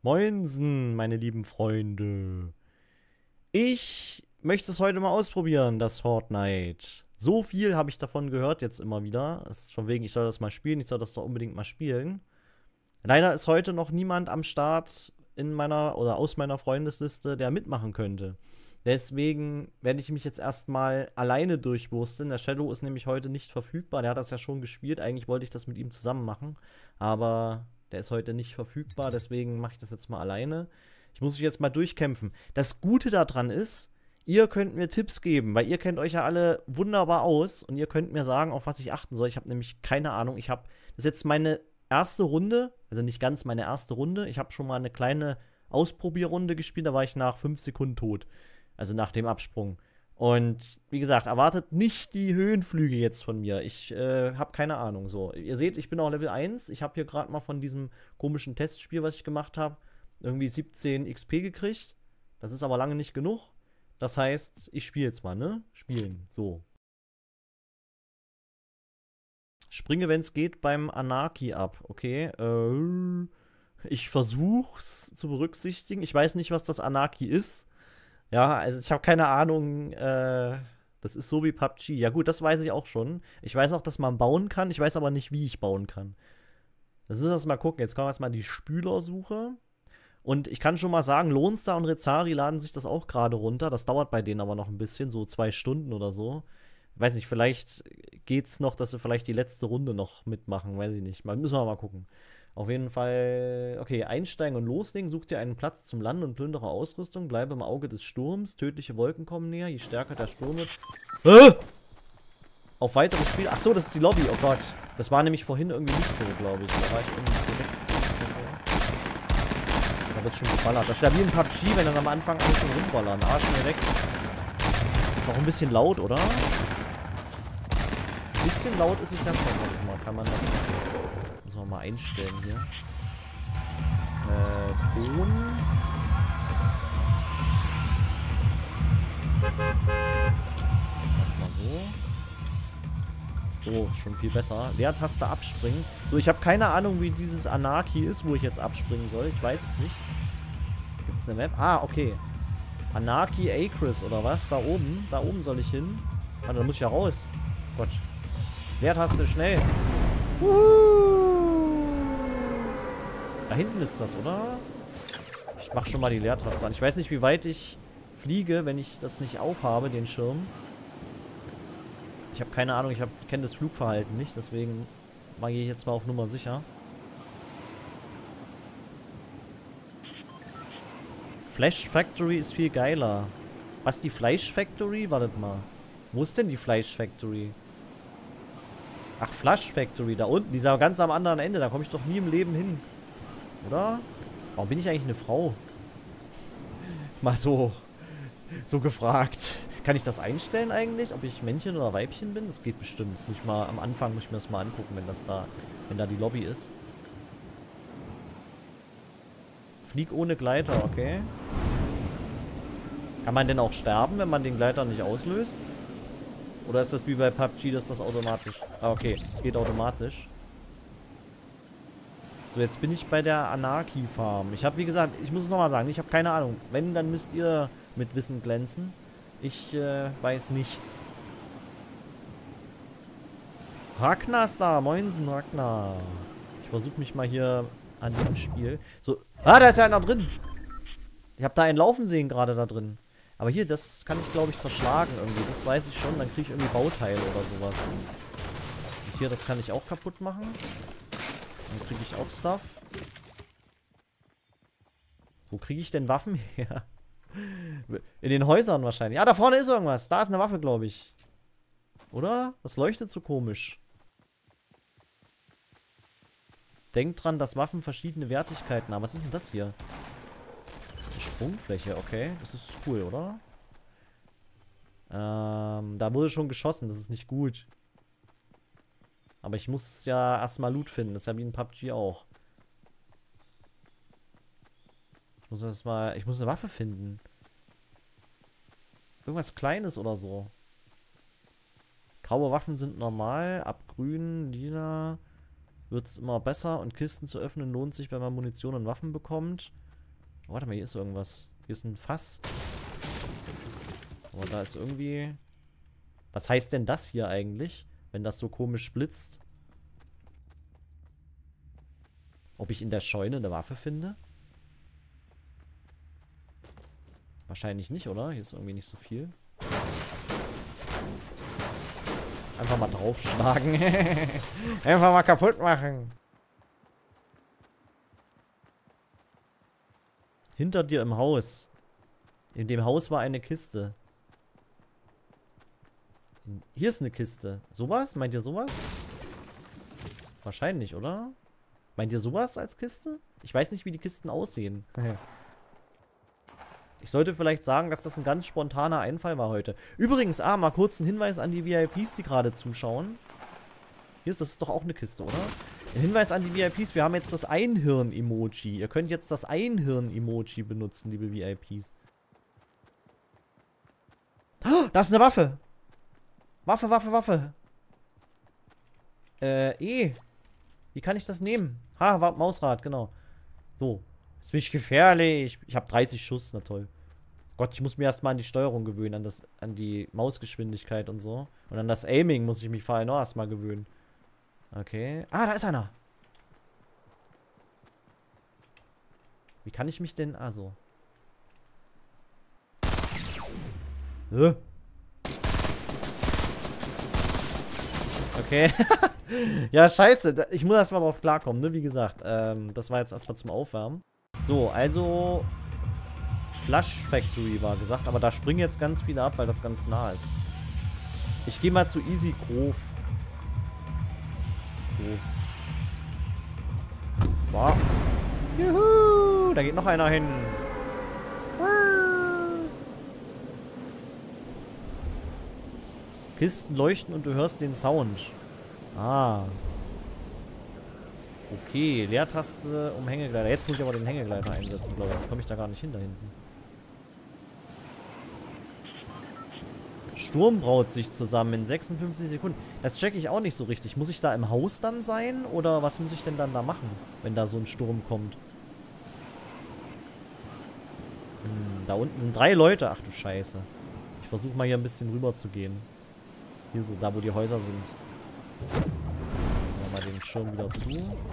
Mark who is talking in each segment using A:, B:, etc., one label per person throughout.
A: Moinsen, meine lieben Freunde. Ich möchte es heute mal ausprobieren, das Fortnite. So viel habe ich davon gehört jetzt immer wieder. Es ist von wegen, ich soll das mal spielen, ich soll das doch unbedingt mal spielen. Leider ist heute noch niemand am Start in meiner oder aus meiner Freundesliste, der mitmachen könnte. Deswegen werde ich mich jetzt erstmal alleine durchwursteln. Der Shadow ist nämlich heute nicht verfügbar. Der hat das ja schon gespielt. Eigentlich wollte ich das mit ihm zusammen machen. Aber der ist heute nicht verfügbar. Deswegen mache ich das jetzt mal alleine. Ich muss mich jetzt mal durchkämpfen. Das Gute daran ist, ihr könnt mir Tipps geben, weil ihr kennt euch ja alle wunderbar aus. Und ihr könnt mir sagen, auf was ich achten soll. Ich habe nämlich keine Ahnung. Das ist jetzt meine erste Runde. Also nicht ganz meine erste Runde. Ich habe schon mal eine kleine Ausprobierrunde gespielt. Da war ich nach 5 Sekunden tot. Also nach dem Absprung. Und wie gesagt, erwartet nicht die Höhenflüge jetzt von mir. Ich habe keine Ahnung. So, ihr seht, ich bin auch Level 1. Ich habe hier gerade mal von diesem komischen Testspiel, was ich gemacht habe, irgendwie 17 XP gekriegt. Das ist aber lange nicht genug. Das heißt, ich spiele jetzt mal, ne? Spielen. So. Springe, wenn es geht, beim Anarchy ab. Okay. Ich versuch's zu berücksichtigen. Ich weiß nicht, was das Anarchy ist. Ja, also ich habe keine Ahnung, das ist so wie PUBG. Ja gut, das weiß ich auch schon. Ich weiß auch, dass man bauen kann. Ich weiß aber nicht, wie ich bauen kann. Das müssen wir jetzt mal gucken. Jetzt kommen wir erstmal in die Spülersuche. Und ich kann schon mal sagen, Lonstar und Rezari laden sich das auch gerade runter. Das dauert bei denen aber noch ein bisschen, so 2 Stunden oder so. Ich weiß nicht, vielleicht geht's noch, dass sie vielleicht die letzte Runde noch mitmachen. Weiß ich nicht. Müssen wir mal gucken. Auf jeden Fall, okay, einsteigen und loslegen. Such dir einen Platz zum Landen und plündere Ausrüstung. Bleibe im Auge des Sturms. Tödliche Wolken kommen näher. Je stärker der Sturm wird. Auf weitere Spiele. Ach so, das ist die Lobby. Oh Gott. Das war nämlich vorhin irgendwie nicht so, glaube ich. Da war ich irgendwie direkt. Da wird schon geballert. Das ist ja wie in PUBG, wenn dann am Anfang alles schon rumballern. Arsch mir weg. Ist auch ein bisschen laut, oder? Ein bisschen laut ist es ja schon. Warte mal, kann man das. Müssen wir mal einstellen hier. Ton. Erstmal so. So, schon viel besser. Leertaste abspringen. So, ich habe keine Ahnung, wie dieses Anarchy ist, wo ich jetzt abspringen soll. Ich weiß es nicht. Gibt es eine Map? Ah, okay. Anarchy Acres oder was? Da oben. Da oben soll ich hin. Warte, da muss ich ja raus. Gott. Leertaste, schnell. Da hinten ist das, oder? Ich mach schon mal die Leertaste an. Ich weiß nicht, wie weit ich fliege, wenn ich das nicht aufhabe, den Schirm. Ich habe keine Ahnung, ich kenne das Flugverhalten nicht, deswegen gehe ich jetzt mal auf Nummer sicher. Flash Factory ist viel geiler. Was, die Fleisch Factory? Wartet mal. Wo ist denn die Fleisch Factory? Ach, Flash Factory, da unten. Dieser ganz am anderen Ende. Da komme ich doch nie im Leben hin. Oder? Warum bin ich eigentlich eine Frau? Mal so gefragt. Kann ich das einstellen eigentlich? Ob ich Männchen oder Weibchen bin? Das geht bestimmt. Das muss ich mal, am Anfang muss ich mir das mal angucken, wenn da die Lobby ist. Flieg ohne Gleiter, okay. Kann man denn auch sterben, wenn man den Gleiter nicht auslöst? Oder ist das wie bei PUBG, dass das automatisch... Ah, okay. Es geht automatisch. So, jetzt bin ich bei der Anarchy Farm. Ich habe, wie gesagt, ich muss es nochmal sagen, ich habe keine Ahnung. Wenn, dann müsst ihr mit Wissen glänzen. Ich weiß nichts. Ragnar ist da. Moinsen, Ragnar. Ich versuche mich mal hier an dem Spiel. So. Ah, da ist ja einer drin. Ich habe da einen laufen sehen gerade da drin. Aber hier, das kann ich, glaube ich, zerschlagen irgendwie. Das weiß ich schon. Dann kriege ich irgendwie Bauteile oder sowas. Und hier, das kann ich auch kaputt machen. Dann kriege ich auch Stuff. Wo kriege ich denn Waffen her? In den Häusern wahrscheinlich. Ja, da vorne ist irgendwas. Da ist eine Waffe, glaube ich. Oder? Das leuchtet so komisch. Denkt dran, dass Waffen verschiedene Wertigkeiten haben. Was ist denn das hier? Sprungfläche, okay. Das ist cool, oder? Da wurde schon geschossen. Das ist nicht gut. Aber ich muss ja erstmal Loot finden. Das ist ja wie in PUBG auch. Ich muss eine Waffe finden. Irgendwas Kleines oder so. Graue Waffen sind normal. Ab grün, lila wird es immer besser. Und Kisten zu öffnen lohnt sich, wenn man Munition und Waffen bekommt. Oh, warte mal, hier ist irgendwas. Hier ist ein Fass. Aber da ist irgendwie... Was heißt denn das hier eigentlich, wenn das so komisch blitzt? Ob ich in der Scheune eine Waffe finde? Wahrscheinlich nicht, oder? Hier ist irgendwie nicht so viel. Einfach mal draufschlagen. Einfach mal kaputt machen. Hinter dir im Haus. In dem Haus war eine Kiste. Hier ist eine Kiste. Sowas? Meint ihr sowas? Wahrscheinlich, oder? Meint ihr sowas als Kiste? Ich weiß nicht, wie die Kisten aussehen. Ich sollte vielleicht sagen, dass das ein ganz spontaner Einfall war heute. Übrigens, mal kurz ein Hinweis an die VIPs, die gerade zuschauen. Das ist doch auch eine Kiste, oder? Ein Hinweis an die VIPs, wir haben jetzt das Einhirn-Emoji. Ihr könnt jetzt das Einhirn-Emoji benutzen, liebe VIPs. Oh, da ist eine Waffe. Waffe, Waffe, Waffe. Wie kann ich das nehmen? Mausrad, genau. So. Jetzt bin ich gefährlich. Ich habe 30 Schuss, na toll. Gott, ich muss mir erstmal an die Steuerung gewöhnen, an die Mausgeschwindigkeit und so. Und an das Aiming muss ich mich vor allem noch erstmal gewöhnen. Okay. Da ist einer. Wie kann ich mich denn... so. Okay. Ja, scheiße. Ich muss erstmal drauf klarkommen, ne? Wie gesagt, das war jetzt erstmal zum Aufwärmen. So, also... Flush Factory war gesagt, aber da springen jetzt ganz viele ab, weil das ganz nah ist. Ich gehe mal zu Easy Grove. So. Wow. Juhu, da geht noch einer hin. Kisten leuchten und du hörst den Sound. Okay, Leertaste um Hängegleiter. Jetzt muss ich aber den Hängegleiter einsetzen, glaube ich. Jetzt komme ich da gar nicht hin da hinten. Sturm braut sich zusammen in 56 Sekunden. Das checke ich auch nicht so richtig. Muss ich da im Haus dann sein? Oder was muss ich denn dann da machen, wenn da so ein Sturm kommt? Da unten sind 3 Leute. Ach du Scheiße. Ich versuche mal hier ein bisschen rüber zu gehen. Hier so, da wo die Häuser sind. Machen wir mal den Schirm wieder zu.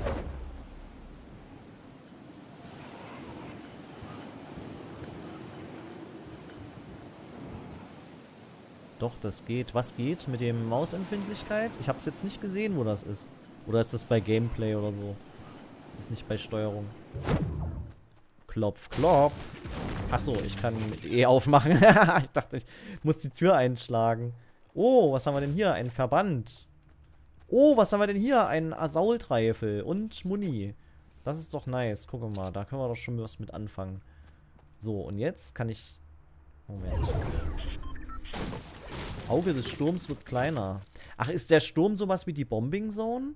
A: Doch, das geht. Was geht mit dem Mausempfindlichkeit? Ich habe es jetzt nicht gesehen, wo das ist. Oder ist das bei Gameplay oder so? Ist das nicht bei Steuerung? Klopf, klopf. Achso, ich kann mit E aufmachen. Ich dachte, ich muss die Tür einschlagen. Oh, was haben wir denn hier? Ein Verband. Oh, was haben wir denn hier? Ein Assault-Rifle und Muni. Das ist doch nice. Gucken wir mal, da können wir doch schon was mit anfangen. So, und jetzt kann ich... Moment. Auge des Sturms wird kleiner. Ach, ist der Sturm sowas wie die Bombing Zone?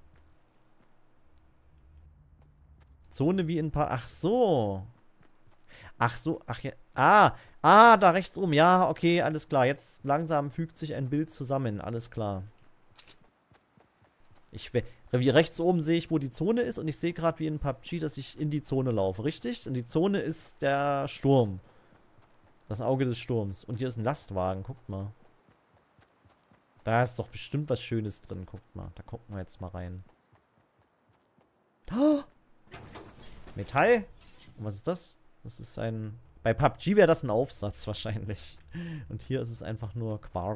A: Zone wie in paar... Ach so. Ach so, ach ja. Da rechts oben. Ja, okay, alles klar. Jetzt langsam fügt sich ein Bild zusammen. Alles klar. Wie rechts oben sehe ich, wo die Zone ist. Und ich sehe gerade wie in PUBG, dass ich in die Zone laufe. Richtig? Und die Zone ist der Sturm. Das Auge des Sturms. Und hier ist ein Lastwagen. Guckt mal. Da ist doch bestimmt was Schönes drin. Guckt mal. Da gucken wir jetzt mal rein. Oh! Metall? Und was ist das? Das ist ein... Bei PUBG wäre das ein Aufsatz wahrscheinlich. Und hier ist es einfach nur Quark.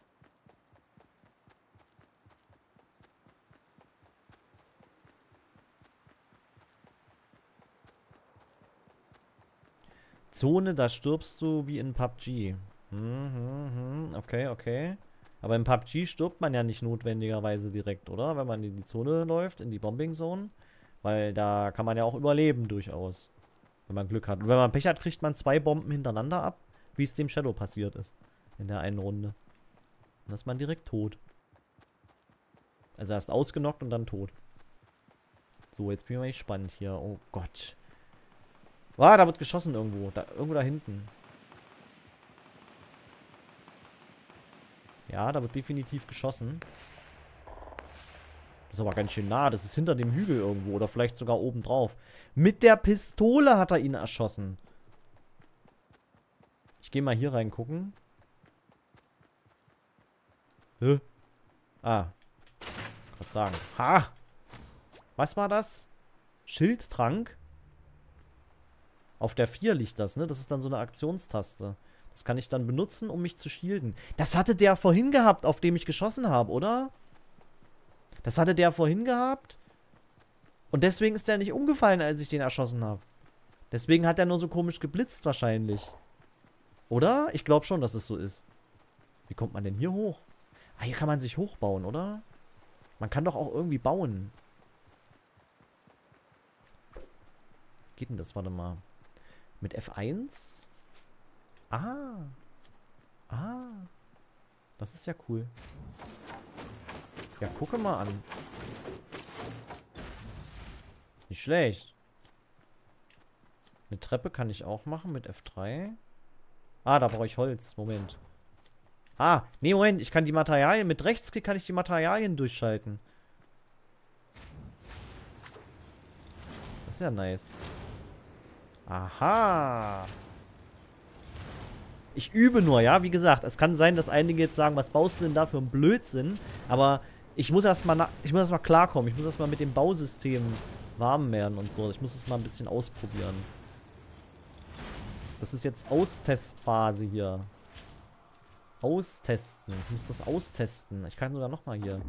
A: Zone, da stirbst du wie in PUBG. Okay, okay. Aber in PUBG stirbt man ja nicht notwendigerweise direkt, oder? Wenn man in die Zone läuft, in die Bombing Zone. Weil da kann man ja auch überleben durchaus. Wenn man Glück hat. Und wenn man Pech hat, kriegt man 2 Bomben hintereinander ab. Wie es dem Shadow passiert ist. In der einen Runde. Dann ist man direkt tot. Also erst ausgenockt und dann tot. So, jetzt bin ich mal gespannt hier. Oh Gott. Da wird geschossen irgendwo. Irgendwo da hinten. Ja, da wird definitiv geschossen. Das ist aber ganz schön nah. Das ist hinter dem Hügel irgendwo. Oder vielleicht sogar oben drauf. Mit der Pistole hat er ihn erschossen. Ich gehe mal hier reingucken. Hä? Ah. Ich wollte sagen. Ha! Was war das? Schildtrank? Auf der 4 liegt das, ne? Das ist dann so eine Aktionstaste. Das kann ich dann benutzen, um mich zu shielden. Das hatte der vorhin gehabt, auf dem ich geschossen habe, oder? Das hatte der vorhin gehabt. Und deswegen ist der nicht umgefallen, als ich den erschossen habe. Deswegen hat er nur so komisch geblitzt wahrscheinlich. Oder? Ich glaube schon, dass es so ist. Wie kommt man denn hier hoch? Ah, hier kann man sich hochbauen, oder? Man kann doch auch irgendwie bauen. Geht denn das? Warte mal. Mit F1? Ah. Ah. Das ist ja cool. Ja, gucke mal an. Nicht schlecht. Eine Treppe kann ich auch machen mit F3. Ah, da brauche ich Holz. Moment. Ah, nee, Moment. Ich kann die Materialien... Mit Rechtsklick kann ich die Materialien durchschalten. Das ist ja nice. Aha. Ich übe nur, ja. Wie gesagt, es kann sein, dass einige jetzt sagen, was baust du denn da für einen Blödsinn? Aber ich muss erstmal klarkommen. Ich muss erstmal mit dem Bausystem warm werden und so. Ich muss es mal ein bisschen ausprobieren. Das ist jetzt Austestphase hier. Austesten. Ich muss das austesten. Ich kann sogar nochmal hier.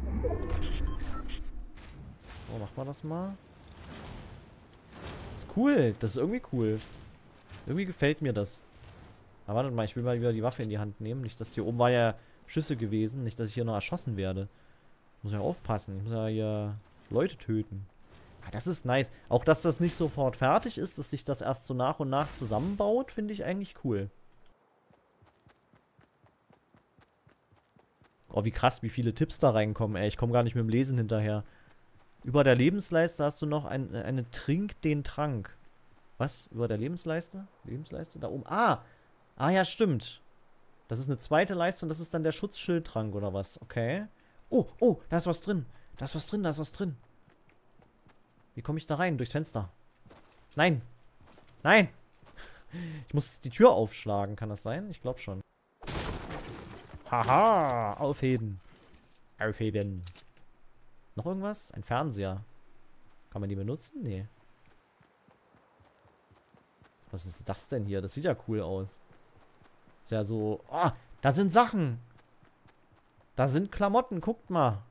A: So, machen wir das mal. Das ist cool. Das ist irgendwie cool. Irgendwie gefällt mir das. Aber wartet mal, ich will mal wieder die Waffe in die Hand nehmen. Nicht, dass hier oben war ja Schüsse gewesen. Nicht, dass ich hier noch erschossen werde. Muss ja aufpassen. Ich muss ja hier Leute töten. Ah, das ist nice. Auch, dass das nicht sofort fertig ist, dass sich das erst so nach und nach zusammenbaut, finde ich eigentlich cool. Oh, wie krass, wie viele Tipps da reinkommen, ey. Ich komme gar nicht mit dem Lesen hinterher. Über der Lebensleiste hast du noch eine Trink den Trank. Was? Über der Lebensleiste? Lebensleiste? Da oben. Ah! Ah, ja, stimmt. Das ist eine zweite Leiste und das ist dann der Schutzschildtrank oder was? Okay. Oh, oh, da ist was drin. Da ist was drin, da ist was drin. Wie komme ich da rein? Durchs Fenster. Nein. Nein. Ich muss die Tür aufschlagen. Kann das sein? Ich glaube schon. Haha. Aufheben. Aufheben. Noch irgendwas? Ein Fernseher. Kann man die benutzen? Nee. Was ist das denn hier? Das sieht ja cool aus. Ist ja so... Oh, da sind Sachen. Da sind Klamotten. Guckt mal.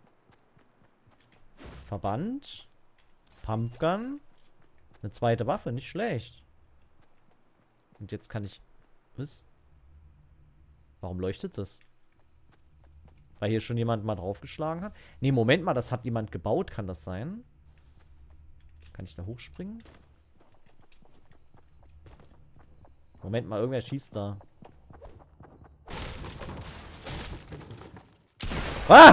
A: Verband. Pumpgun. Eine zweite Waffe. Nicht schlecht. Und jetzt kann ich... Was? Warum leuchtet das? Weil hier schon jemand mal draufgeschlagen hat? Nee, Moment mal. Das hat jemand gebaut. Kann das sein? Kann ich da hochspringen? Moment mal. Irgendwer schießt da. Ah!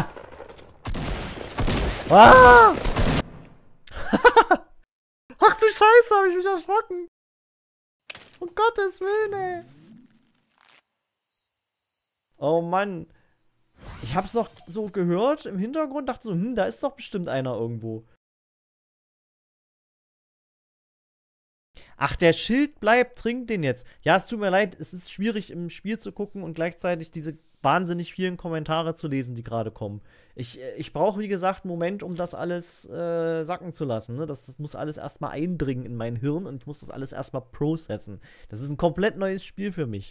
A: Ah! Ach du Scheiße, hab ich mich erschrocken. Um Gottes Willen, ey. Oh Mann. Ich hab's noch so gehört im Hintergrund, dachte so, da ist doch bestimmt einer irgendwo. Ach, der Schild bleibt, trinkt den jetzt. Ja, es tut mir leid, es ist schwierig im Spiel zu gucken und gleichzeitig diese wahnsinnig vielen Kommentare zu lesen, die gerade kommen. Ich brauche, wie gesagt, einen Moment, um das alles sacken zu lassen. Ne? Das muss alles erstmal eindringen in mein Hirn und ich muss das alles erstmal processen. Das ist ein komplett neues Spiel für mich.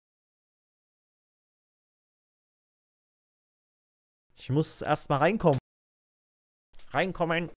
A: Ich muss erstmal reinkommen. Reinkommen.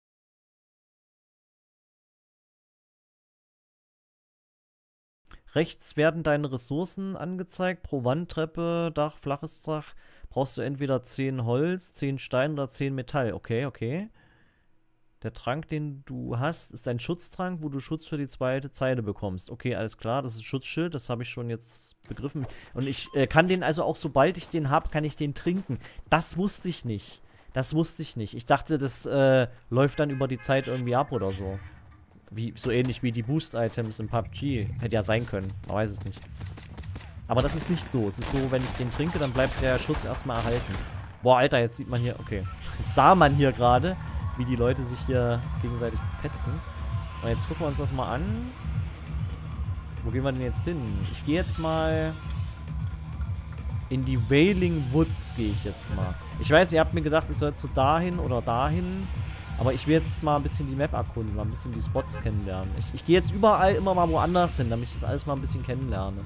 A: Rechts werden deine Ressourcen angezeigt. Pro Wandtreppe, Dach, flaches Dach. Brauchst du entweder 10 Holz, 10 Stein oder 10 Metall. Okay, okay. Der Trank, den du hast, ist ein Schutztrank, wo du Schutz für die zweite Zeile bekommst. Okay, alles klar. Das ist Schutzschild. Das habe ich schon jetzt begriffen. Und ich kann den also auch, sobald ich den habe, kann ich den trinken. Das wusste ich nicht. Das wusste ich nicht. Ich dachte, das läuft dann über die Zeit irgendwie ab oder so. So ähnlich wie die Boost-Items im PUBG. Hätte ja sein können. Man weiß es nicht. Aber das ist nicht so. Es ist so, wenn ich den trinke, dann bleibt der Schutz erstmal erhalten. Boah, Alter, jetzt sieht man hier, okay. Jetzt sah man hier gerade, wie die Leute sich hier gegenseitig fetzen. Und jetzt gucken wir uns das mal an. Wo gehen wir denn jetzt hin? Ich gehe jetzt mal in die Wailing Woods, gehe ich jetzt mal. Ich weiß, ihr habt mir gesagt, ich soll zu dahin oder dahin. Aber ich will jetzt mal ein bisschen die Map erkunden, mal ein bisschen die Spots kennenlernen. Ich gehe jetzt überall immer mal woanders hin, damit ich das alles mal ein bisschen kennenlerne.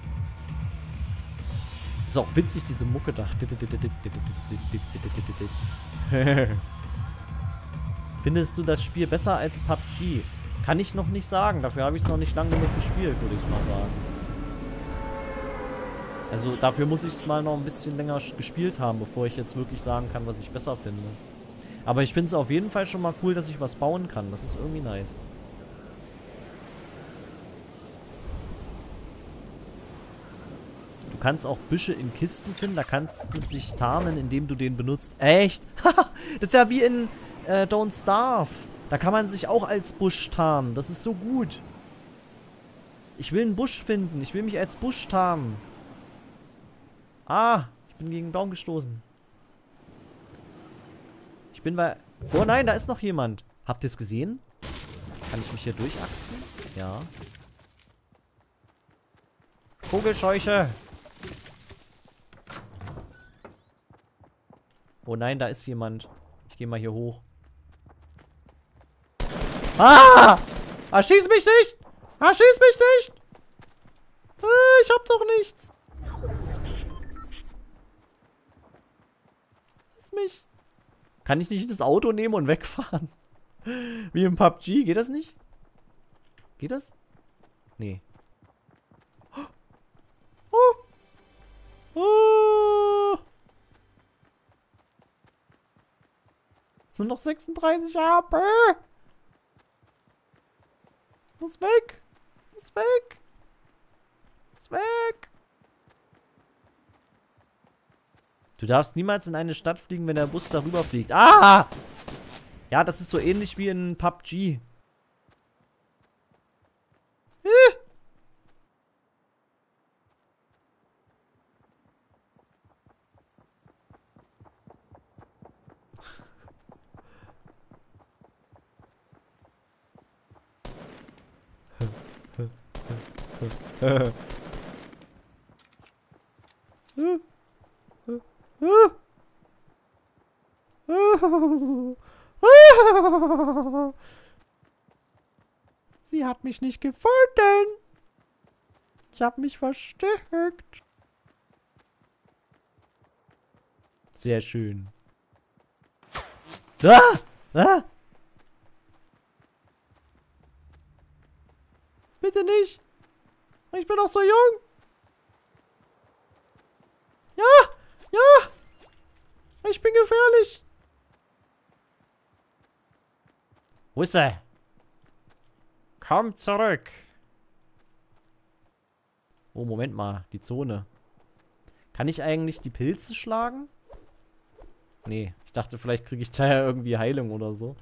A: Ist auch witzig, diese Mucke da. Findest du das Spiel besser als PUBG? Kann ich noch nicht sagen. Dafür habe ich es noch nicht lange genug gespielt, würde ich mal sagen. Also dafür muss ich es mal noch ein bisschen länger gespielt haben, bevor ich jetzt wirklich sagen kann, was ich besser finde. Aber ich finde es auf jeden Fall schon mal cool, dass ich was bauen kann. Das ist irgendwie nice. Du kannst auch Büsche in Kisten finden. Da kannst du dich tarnen, indem du den benutzt. Echt? Das ist ja wie in Don't Starve. Da kann man sich auch als Busch tarnen. Das ist so gut. Ich will einen Busch finden. Ich will mich als Busch tarnen. Ah, ich bin gegen einen Baum gestoßen. Ich bin bei... Oh nein, da ist noch jemand. Habt ihr es gesehen? Kann ich mich hier durchachsen? Ja. Vogelscheuche. Oh nein, da ist jemand. Ich gehe mal hier hoch. Ah! Erschieß mich nicht! Erschieß mich nicht! Ich hab doch nichts. Lass mich. Kann ich nicht das Auto nehmen und wegfahren? Wie im PUBG. Geht das nicht? Geht das? Nee. Oh. Oh. Nur noch 36 HP. Ist weg. Ist weg. Ist weg. Du darfst niemals in eine Stadt fliegen, wenn der Bus darüber fliegt. Ah! Ja, das ist so ähnlich wie in PUBG. Sie hat mich nicht gefunden. Ich habe mich versteckt. Sehr schön. Ah! Ah! Bitte nicht. Ich bin doch so jung. Ja! Ja! Ich bin gefährlich. Wo ist er? Komm zurück. Oh, Moment mal. Die Zone. Kann ich eigentlich die Pilze schlagen? Nee. Ich dachte, vielleicht kriege ich da ja irgendwie Heilung oder so.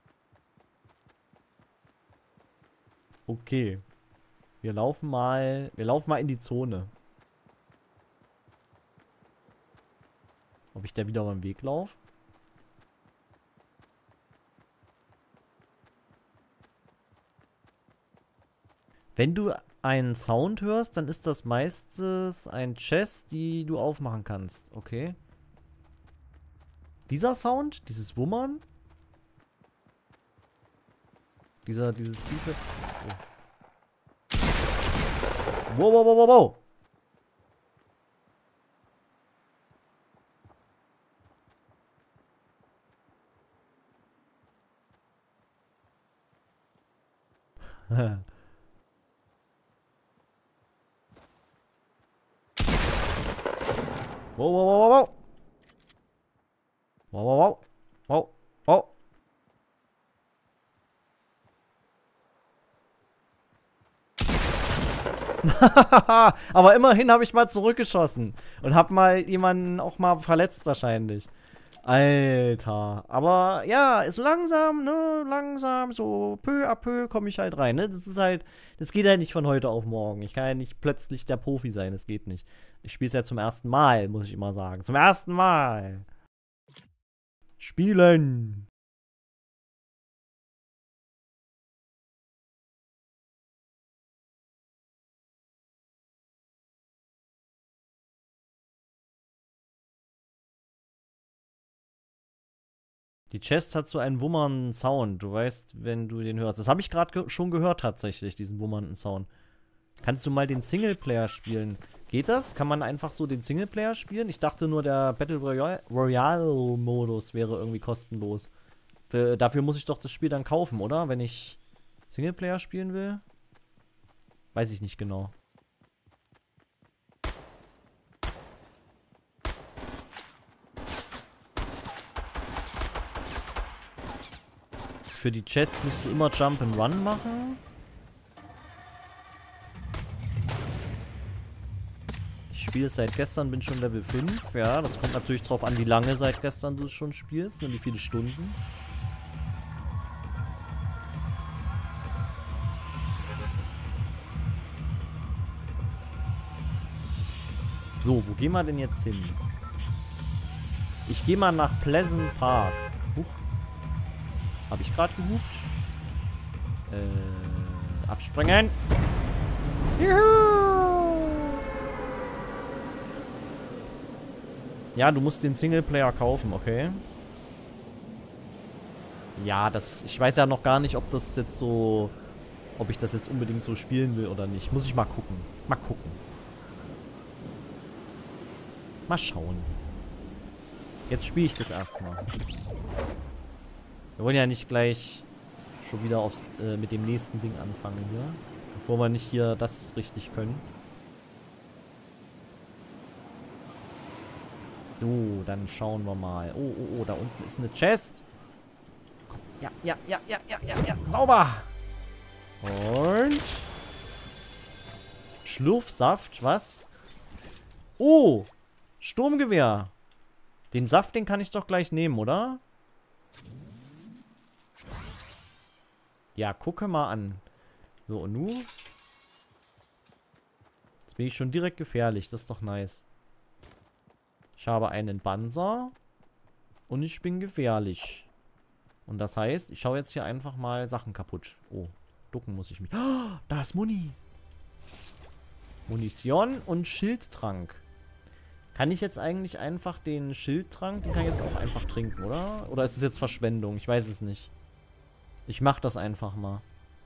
A: Okay. Wir laufen mal in die Zone. Ob ich da wieder beim Weg laufe? Wenn du einen Sound hörst, dann ist das meistens ein Chest, die du aufmachen kannst. Okay. Dieser Sound, dieses Wummern. Dieses tiefe... Oh. Wow, wow, wow, wow, wow. Wow, wow, wow, wow, wow. Wow, wow, wow. Wow, wow. Aber immerhin habe ich mal zurückgeschossen. Und habe mal jemanden auch mal verletzt wahrscheinlich. Alter. Aber ja, so langsam, ne? Langsam, so peu à peu komme ich halt rein, ne? Das ist halt, das geht halt nicht von heute auf morgen. Ich kann ja nicht plötzlich der Profi sein, das geht nicht. Ich spiele es ja zum ersten Mal, muss ich immer sagen. Zum ersten Mal. Spielen! Die Chest hat so einen wummernden Sound. Du weißt, wenn du den hörst. Das habe ich gerade schon gehört tatsächlich, diesen wummernden Sound. Kannst du mal den Singleplayer spielen? Geht das? Kann man einfach so den Singleplayer spielen? Ich dachte nur, der Battle Royale-Modus wäre irgendwie kostenlos. Dafür muss ich doch das Spiel dann kaufen, oder? Wenn ich Singleplayer spielen will? Weiß ich nicht genau. Für die Chest musst du immer Jump and Run machen. Ich spiele es seit gestern, bin schon Level 5. Ja, das kommt natürlich drauf an, wie lange seit gestern du es schon spielst, ne, wie viele Stunden. So, wo gehen wir denn jetzt hin? Ich gehe mal nach Pleasant Park. Huch. Habe ich gerade gehupt? Abspringen. Juhu. Ja, du musst den Singleplayer kaufen, okay? Ja, ich weiß ja noch gar nicht, ob das jetzt so, ob ich das jetzt unbedingt so spielen will oder nicht. Muss ich mal gucken. Mal gucken. Mal schauen. Jetzt spiele ich das erstmal. Wir wollen ja nicht gleich schon wieder mit dem nächsten Ding anfangen hier. Bevor wir nicht hier das richtig können. So, dann schauen wir mal. Oh, oh, oh, da unten ist eine Chest. Komm, ja, ja, ja, ja, ja, ja, ja. Sauber. Und Schlurfsaft, was? Oh, Sturmgewehr. Den Saft, den kann ich doch gleich nehmen, oder? Ja, gucke mal an. So, und nun? Jetzt bin ich schon direkt gefährlich. Das ist doch nice. Ich habe einen Panzer. Und ich bin gefährlich. Und das heißt, ich schaue jetzt hier einfach mal Sachen kaputt. Oh, ducken muss ich mich. Oh, da ist Muni. Munition und Schildtrank. Kann ich jetzt eigentlich einfach den Schildtrank, den kann ich jetzt auch einfach trinken, oder? Oder ist es jetzt Verschwendung? Ich weiß es nicht. Ich mach das einfach mal.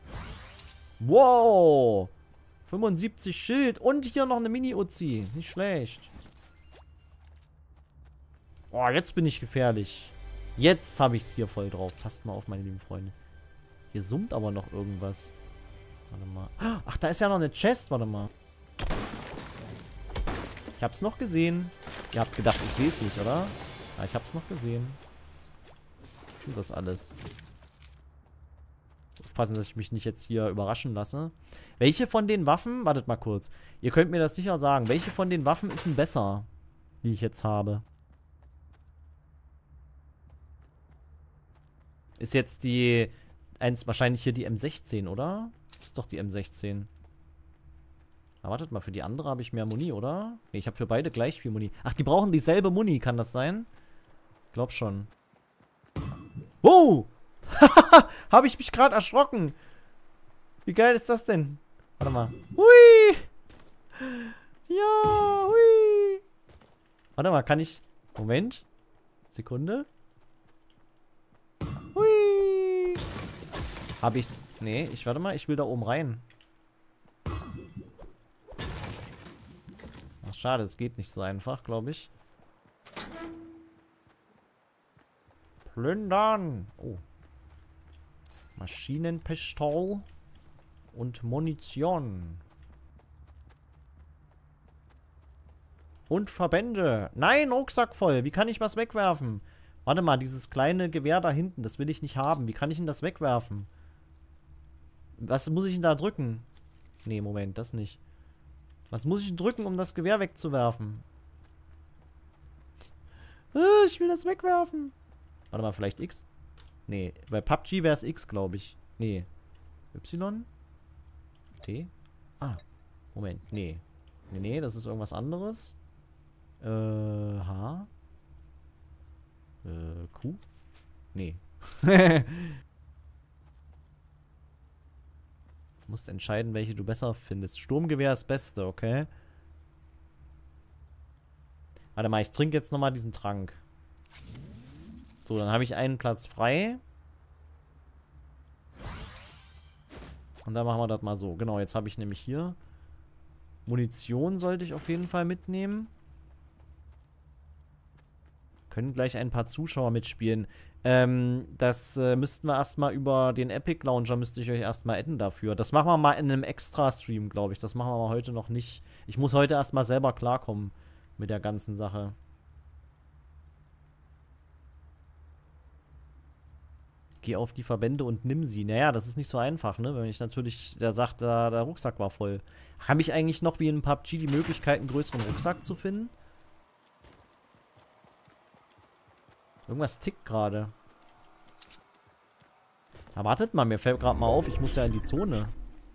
A: Wow! 75 Schild und hier noch eine Mini-Uzi. Nicht schlecht. Oh, jetzt bin ich gefährlich. Jetzt habe ich es hier voll drauf. Passt mal auf, meine lieben Freunde. Hier summt aber noch irgendwas. Warte mal. Ach, da ist ja noch eine Chest. Warte mal. Ich hab's noch gesehen. Ihr habt gedacht, ich sehe es nicht, oder? Ja, ich hab's noch gesehen. Ich tue das alles. Aufpassen, dass ich mich nicht jetzt hier überraschen lasse. Welche von den Waffen... Wartet mal kurz. Ihr könnt mir das sicher sagen. Welche von den Waffen ist denn besser, die ich jetzt habe? Ist jetzt die... wahrscheinlich hier die M16, oder? Das ist doch die M16. Na, wartet mal, für die andere habe ich mehr Muni, oder? Nee, ich habe für beide gleich viel Muni. Ach, die brauchen dieselbe Muni, kann das sein? Glaub schon. Oh! Habe ich mich gerade erschrocken. Wie geil ist das denn? Warte mal. Hui! Ja, hui! Warte mal, kann ich... Moment. Sekunde. Hui! Hab ich's... Nee, warte mal, ich will da oben rein. Ach, schade, es geht nicht so einfach, glaube ich. Plündern! Oh. Maschinenpistol und Munition. Und Verbände. Nein, Rucksack voll. Wie kann ich was wegwerfen? Warte mal, dieses kleine Gewehr da hinten, das will ich nicht haben. Wie kann ich denn das wegwerfen? Was muss ich denn da drücken? Nee, Moment, das nicht. Was muss ich denn drücken, um das Gewehr wegzuwerfen? Ich will das wegwerfen. Warte mal, vielleicht X? Nee, bei PUBG wäre es X, glaube ich. Nee. Y? T? Ah. Moment, nee. Nee, nee, das ist irgendwas anderes. H? Kuh? Nee. Du musst entscheiden, welche du besser findest. Sturmgewehr ist das Beste, okay? Warte mal, ich trinke jetzt nochmal diesen Trank. So, dann habe ich einen Platz frei. Und dann machen wir das mal so. Genau, jetzt habe ich nämlich hier Munition sollte ich auf jeden Fall mitnehmen. Können gleich ein paar Zuschauer mitspielen. Das müssten wir erstmal über den Epic Launcher, müsste ich euch erstmal adden dafür. Das machen wir mal in einem Extra-Stream, glaube ich. Das machen wir mal heute noch nicht. Ich muss heute erstmal selber klarkommen mit der ganzen Sache. Geh auf die Verbände und nimm sie. Naja, das ist nicht so einfach, ne? Wenn ich natürlich, der sagt, der Rucksack war voll. Habe ich eigentlich noch wie in PUBG die Möglichkeit, einen größeren Rucksack zu finden? Irgendwas tickt gerade. Na, wartet mal, mir fällt gerade mal auf, ich muss ja in die Zone.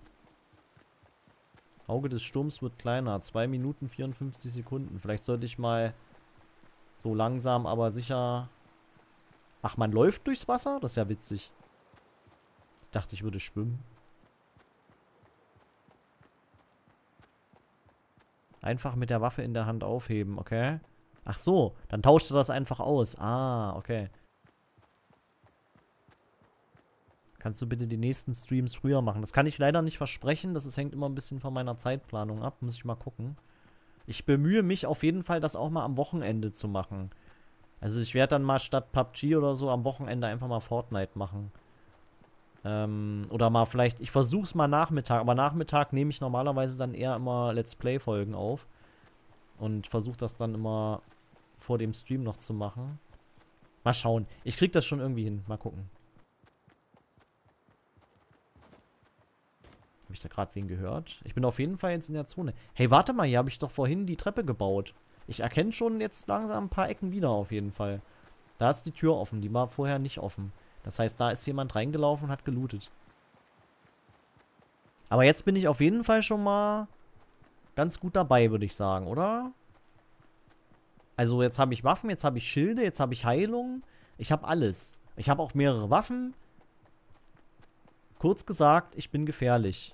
A: Auge des Sturms wird kleiner. 2 Minuten 54 Sekunden. Vielleicht sollte ich mal so langsam, aber sicher... Ach, man läuft durchs Wasser? Das ist ja witzig. Ich dachte, ich würde schwimmen. Einfach mit der Waffe in der Hand aufheben, okay? Ach so, dann tauscht er das einfach aus. Ah, okay. Kannst du bitte die nächsten Streams früher machen? Das kann ich leider nicht versprechen. Das hängt immer ein bisschen von meiner Zeitplanung ab. Muss ich mal gucken. Ich bemühe mich auf jeden Fall, das auch mal am Wochenende zu machen. Also ich werde dann mal statt PUBG oder so am Wochenende einfach mal Fortnite machen. Oder mal vielleicht, ich versuche es mal Nachmittag, aber Nachmittag nehme ich normalerweise dann eher immer Let's Play-Folgen auf. Und versuche das dann immer vor dem Stream noch zu machen. Mal schauen. Ich krieg das schon irgendwie hin. Mal gucken. Habe ich da gerade wen gehört? Ich bin auf jeden Fall jetzt in der Zone. Hey, warte mal, hier habe ich doch vorhin die Treppe gebaut. Ich erkenne schon jetzt langsam ein paar Ecken wieder auf jeden Fall. Da ist die Tür offen, die war vorher nicht offen. Das heißt, da ist jemand reingelaufen und hat gelootet. Aber jetzt bin ich auf jeden Fall schon mal ganz gut dabei, würde ich sagen, oder? Also jetzt habe ich Waffen, jetzt habe ich Schilde, jetzt habe ich Heilung. Ich habe alles. Ich habe auch mehrere Waffen. Kurz gesagt, ich bin gefährlich.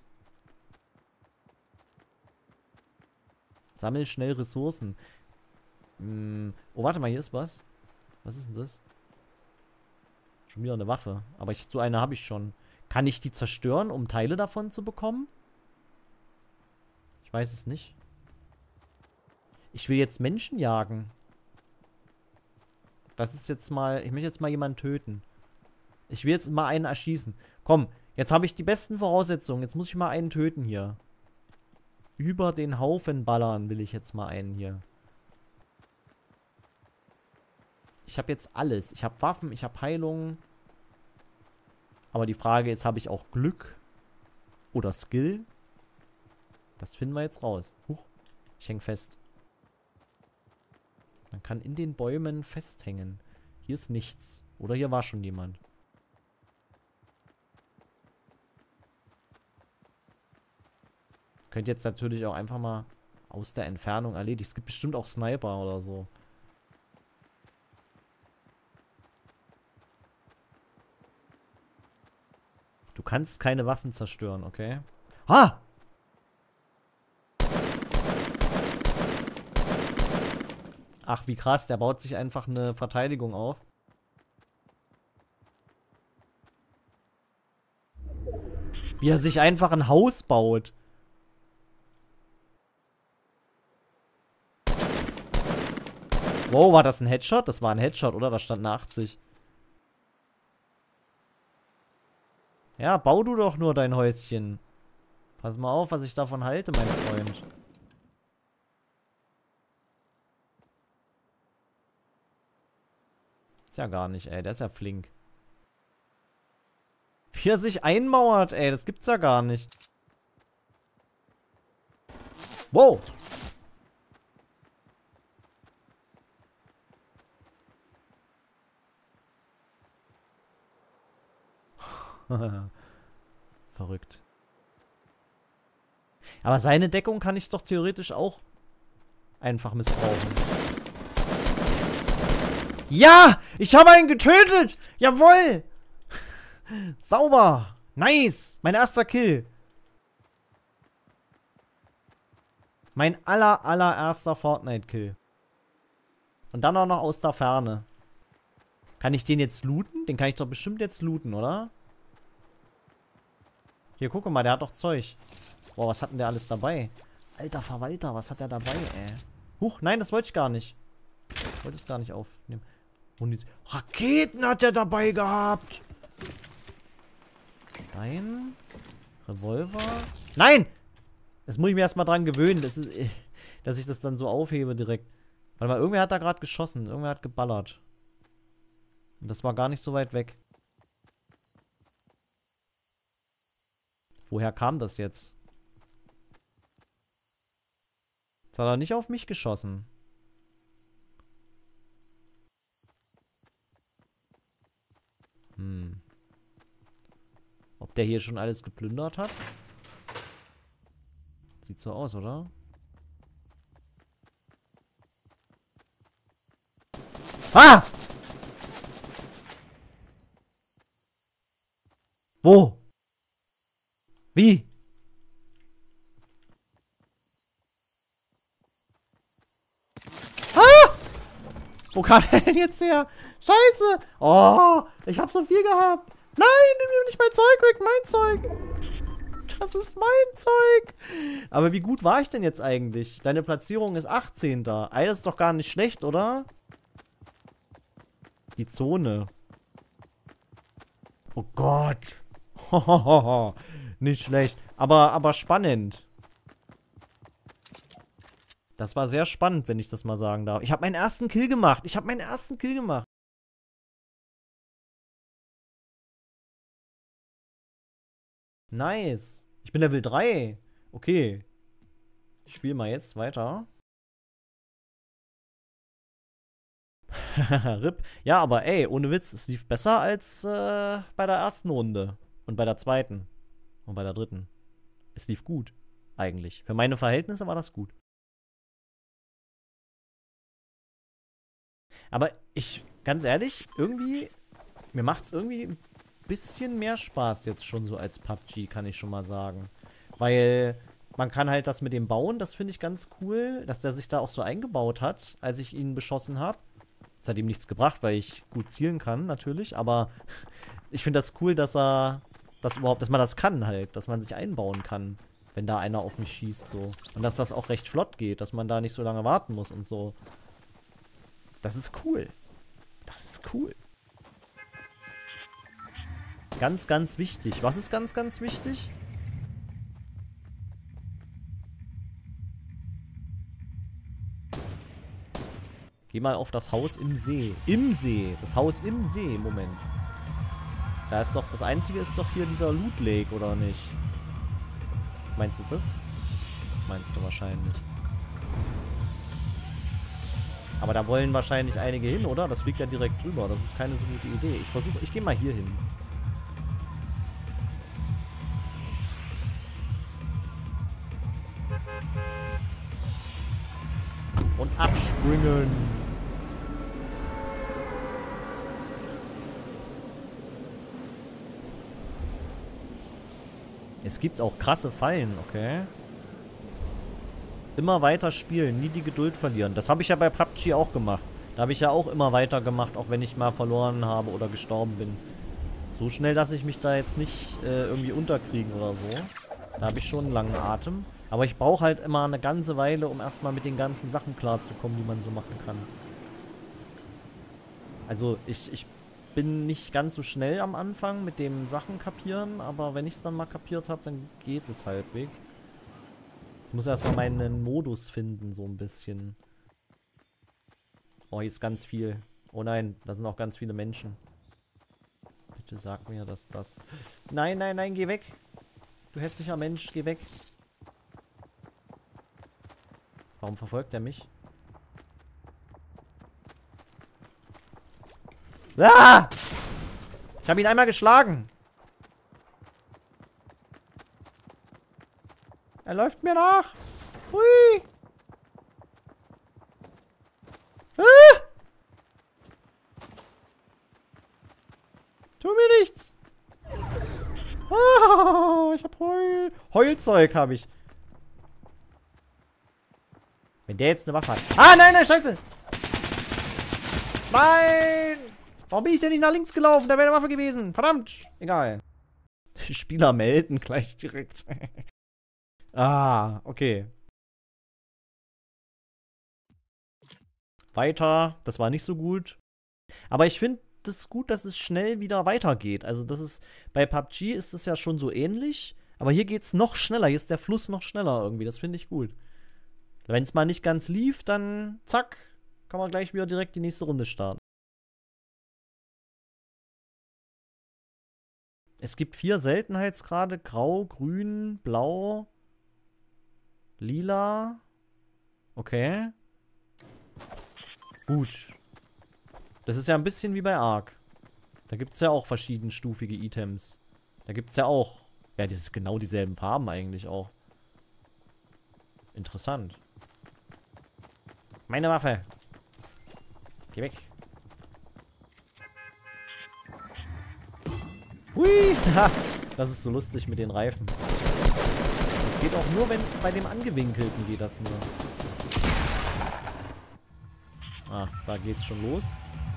A: Sammel schnell Ressourcen. Oh, warte mal, hier ist was. Was ist denn das? Schon wieder eine Waffe. Aber so eine habe ich schon. Kann ich die zerstören, um Teile davon zu bekommen? Ich weiß es nicht. Ich will jetzt Menschen jagen. Das ist jetzt mal... Ich möchte jetzt mal jemanden töten. Ich will jetzt mal einen erschießen. Komm, jetzt habe ich die besten Voraussetzungen. Jetzt muss ich mal einen töten hier. Über den Haufen ballern will ich jetzt mal einen hier. Ich habe jetzt alles. Ich habe Waffen, ich habe Heilung. Aber die Frage ist, habe ich auch Glück oder Skill? Das finden wir jetzt raus. Huch, ich hänge fest. Man kann in den Bäumen festhängen. Hier ist nichts. Oder hier war schon jemand. Könnt jetzt natürlich auch einfach mal aus der Entfernung erledigen. Es gibt bestimmt auch Sniper oder so. Du kannst keine Waffen zerstören, okay? Ha! Ach, wie krass. Der baut sich einfach eine Verteidigung auf. Wie er sich einfach ein Haus baut. Wow, war das ein Headshot? Das war ein Headshot, oder? Da stand eine 80. Ja, bau du doch nur dein Häuschen. Pass mal auf, was ich davon halte, mein Freund. Ist ja gar nicht, ey. Der ist ja flink. Wie er sich einmauert, ey. Das gibt's ja gar nicht. Wow. Verrückt. Aber seine Deckung kann ich doch theoretisch auch einfach missbrauchen. Ja! Ich habe einen getötet! Jawohl! Sauber! Nice! Mein erster Kill. Mein allererster Fortnite-Kill. Und dann auch noch aus der Ferne. Kann ich den jetzt looten? Den kann ich doch bestimmt jetzt looten, oder? Hier, guck mal, der hat doch Zeug. Boah, was hat denn der alles dabei? Alter Verwalter, was hat der dabei, ey? Huch, nein, das wollte ich gar nicht. Ich wollte es gar nicht aufnehmen. Raketen hat er dabei gehabt. Nein. Revolver. Nein! Das muss ich mir erstmal dran gewöhnen, dass ich das dann so aufhebe direkt. Warte mal, irgendwer hat da gerade geschossen. Irgendwer hat geballert. Und das war gar nicht so weit weg. Woher kam das jetzt? Jetzt hat er nicht auf mich geschossen. Ob der hier schon alles geplündert hat? Sieht so aus, oder? Ah! Wo? Wie? Ah! Wo kam der denn jetzt her? Scheiße! Oh, ich hab so viel gehabt. Nein, nimm mir nicht mein Zeug weg, mein Zeug. Das ist mein Zeug. Aber wie gut war ich denn jetzt eigentlich? Deine Platzierung ist 18. Ey, das ist doch gar nicht schlecht, oder? Die Zone. Oh Gott. Nicht schlecht. Aber spannend. Das war sehr spannend, wenn ich das mal sagen darf. Ich habe meinen ersten Kill gemacht. Nice. Ich bin Level 3. Okay. Ich spiele mal jetzt weiter. RIP. Ja, aber ey, ohne Witz, es lief besser als bei der ersten Runde. Und bei der zweiten. Und bei der dritten. Es lief gut. Eigentlich. Für meine Verhältnisse war das gut. Aber ganz ehrlich, irgendwie, mir macht es irgendwie ein bisschen mehr Spaß jetzt schon so als PUBG, kann ich schon mal sagen. Weil man kann halt das mit dem Bauen, das finde ich ganz cool, dass der sich da auch so eingebaut hat, als ich ihn beschossen habe. Das hat ihm nichts gebracht, weil ich gut zielen kann, natürlich, aber ich finde das cool, dass man das kann halt, dass man sich einbauen kann, wenn da einer auf mich schießt, so. Und dass das auch recht flott geht, dass man da nicht so lange warten muss und so. Das ist cool. Das ist cool. Ganz, ganz wichtig. Was ist ganz, ganz wichtig? Geh mal auf das Haus im See. Im See. Das Haus im See. Moment. Da ist doch, das Einzige ist doch hier dieser Loot Lake, oder nicht? Meinst du das? Das meinst du wahrscheinlich. Aber da wollen wahrscheinlich einige hin, oder? Das fliegt ja direkt drüber. Das ist keine so gute Idee. Ich gehe mal hier hin. Und abspringen. Es gibt auch krasse Fallen, okay? Immer weiter spielen, nie die Geduld verlieren. Das habe ich ja bei PUBG auch gemacht. Da habe ich ja auch immer weiter gemacht, auch wenn ich mal verloren habe oder gestorben bin. So schnell, dass ich mich da jetzt nicht irgendwie unterkriegen oder so. Da habe ich schon einen langen Atem. Aber ich brauche halt immer eine ganze Weile, um erstmal mit den ganzen Sachen klarzukommen, die man so machen kann. Also ich bin nicht ganz so schnell am Anfang mit dem Sachen kapieren, aber wenn ich es dann mal kapiert habe, dann geht es halbwegs. Ich muss erstmal meinen Modus finden, so ein bisschen. Oh, hier ist ganz viel. Oh nein, da sind auch ganz viele Menschen. Bitte sag mir, dass das... Nein, nein, nein, geh weg. Du hässlicher Mensch, geh weg. Warum verfolgt er mich? Ah! Ich habe ihn einmal geschlagen. Er läuft mir nach. Hui. Ah! Beulzeug habe ich. Wenn der jetzt eine Waffe hat. Ah, nein, nein, scheiße. Nein. Warum bin ich denn nicht nach links gelaufen? Da wäre eine Waffe gewesen. Verdammt. Egal. Spieler melden gleich direkt. Ah, okay. Weiter. Das war nicht so gut. Aber ich finde es gut, dass es schnell wieder weitergeht. Also das ist, bei PUBG ist es ja schon so ähnlich. Aber hier geht es noch schneller. Hier ist der Fluss noch schneller irgendwie. Das finde ich gut. Wenn es mal nicht ganz lief, dann zack, kann man gleich wieder direkt die nächste Runde starten. Es gibt 4 Seltenheitsgrade. Grau, Grün, Blau, Lila. Okay. Gut. Das ist ja ein bisschen wie bei Ark. Da gibt es ja auch verschiedenstufige Items. Da gibt es ja auch. Ja, das ist genau dieselben Farben eigentlich auch. Interessant. Meine Waffe. Geh weg. Hui! Das ist so lustig mit den Reifen. Das geht auch nur, wenn bei dem Angewinkelten geht das nur. Ah, da geht's schon los.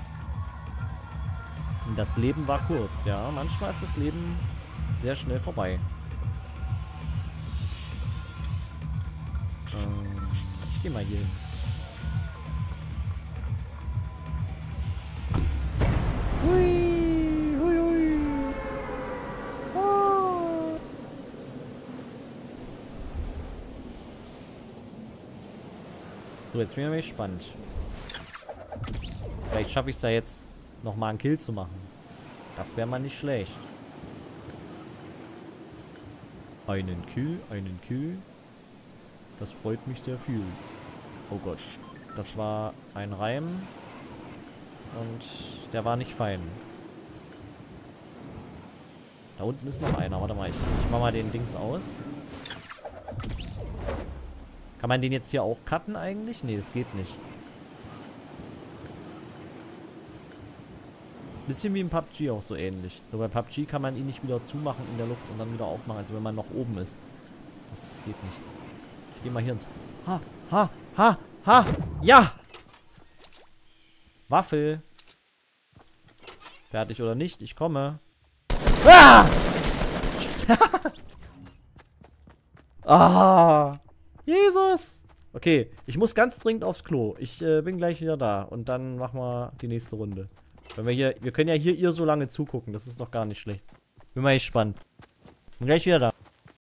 A: Und das Leben war kurz, ja. Manchmal ist das Leben sehr schnell vorbei. Ich gehe mal hier hin. Hui, hui, hui. Ah. So, jetzt bin ich mal gespannt. Vielleicht schaffe ich es ja jetzt nochmal einen Kill zu machen. Das wäre mal nicht schlecht. Einen Kill, einen Kill. Das freut mich sehr viel. Oh Gott. Das war ein Reim. Und der war nicht fein. Da unten ist noch einer. Warte mal, ich mach mal den Dings aus. Kann man den jetzt hier auch cutten eigentlich? Nee, das geht nicht. Bisschen wie im PUBG auch so ähnlich. Nur bei PUBG kann man ihn nicht wieder zumachen in der Luft und dann wieder aufmachen, also wenn man noch oben ist. Das geht nicht. Ich gehe mal hier ins... Ha, ha, ha, ha, ja! Waffel. Fertig oder nicht? Ich komme. Ah! Ah! Jesus! Okay, ich muss ganz dringend aufs Klo. Ich bin gleich wieder da. Und dann machen wir die nächste Runde. Wenn wir können ja hier ihr so lange zugucken. Das ist doch gar nicht schlecht. Bin mal gespannt. Bin gleich wieder da.